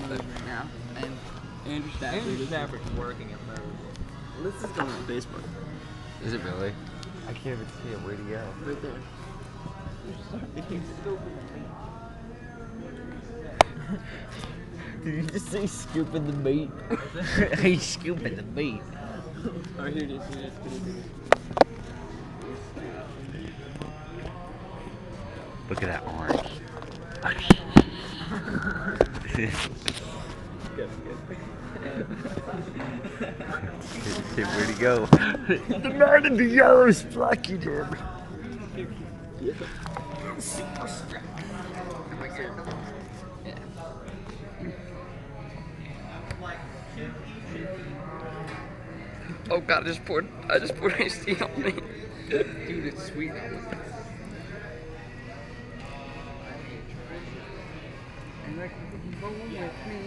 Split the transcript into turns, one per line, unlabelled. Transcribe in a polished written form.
Mode right now, and Andrew Stafford.
Andrew Stafford's working at Mode.
This is going on Facebook.
Is it really? I can't even see it. Where'd he go?
Right there.
Did you just say scooping the meat? He's scooping the meat.
Oh, here it is. Here it is.
Look at that orange. Where'd he go? The man in the yellow is blocking him.
Super strap. Oh god, I just poured iced tea on me.
Dude, it's sweet.
And like, roll with me.